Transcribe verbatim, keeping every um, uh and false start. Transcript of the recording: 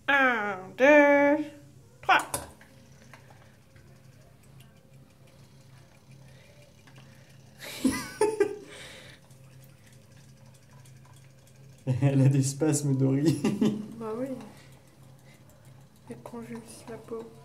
Un, deux, trois. Elle a des spasmes, Dory. Bah oui. Elle convulse la peau.